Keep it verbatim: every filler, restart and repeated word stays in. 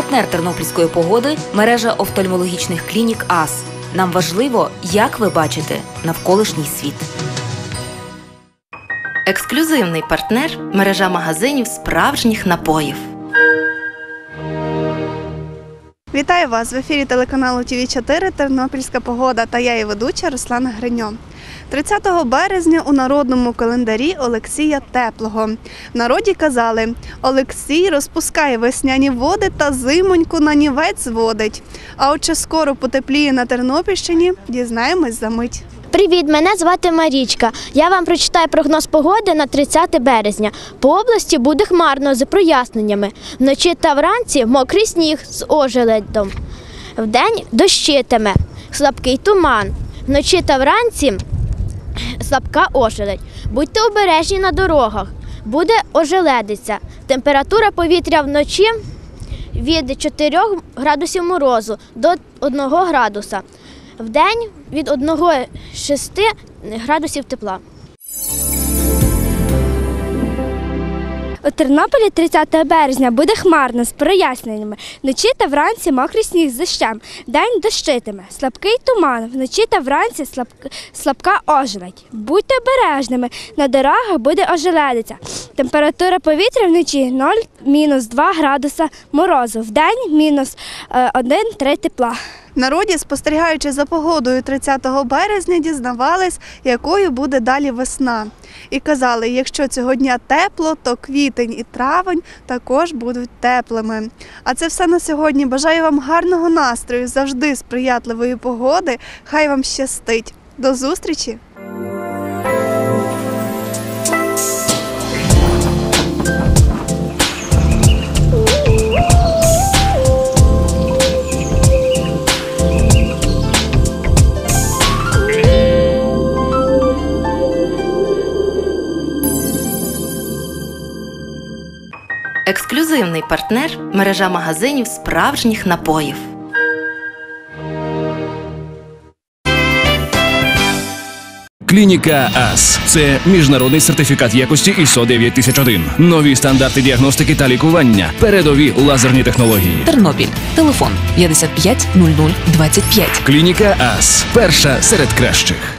Партнер тернопільської погоди – мережа офтальмологічних клінік АС. Нам важливо, як ви бачите навколишній світ. Ексклюзивний партнер – мережа магазинів справжніх напоїв. Вітаю вас! В ефірі телеканалу Ті Ві чотири «Тернопільська погода» та я її ведуча Руслана Гриньо. тридцятого березня у народному календарі Олексія Теплого. В народі казали: «Олексій розпускає весняні води та зимоньку на нівець зводить». А от чи скоро потепліє на Тернопільщині, дізнаємось за мить. Привіт, мене звати Марічка. Я вам прочитаю прогноз погоди на тридцяте березня. По області буде хмарно з проясненнями. Вночі та вранці мокрий сніг з ожеледом. Вдень дощитиме, слабкий туман. Вночі та вранці слабка ожеледь. Будьте обережні на дорогах. Буде ожеледиця. Температура повітря вночі від чотирьох градусів морозу до одного градуса. Вдень від одного до шести градусів тепла. У Тернополі тридцятого березня буде хмарно з проясненнями. Вночі та вранці мокрий сніг з дощем. Вдень дощитиме. Слабкий туман. Вночі та вранці слаб... слабка ожеледь. Будьте обережними. На дорогах буде ожеледиця. Температура повітря вночі нуль мінус два градуса морозу. Вдень мінус один-три тепла. В народі, спостерігаючи за погодою тридцятого березня, дізнавались, якою буде далі весна. І казали, якщо цього дня тепло, то квітень і травень також будуть теплими. А це все на сьогодні. Бажаю вам гарного настрою, завжди сприятливої погоди. Хай вам щастить. До зустрічі! Ексклюзивний партнер – мережа магазинів справжніх напоїв. Клініка АС – це міжнародний сертифікат якості ай ес о дев'ять тисяч один. Нові стандарти діагностики та лікування. Передові лазерні технології. Тернопіль. Телефон п'ятдесят п'ять нуль нуль двадцять п'ять. Клініка АС – перша серед кращих.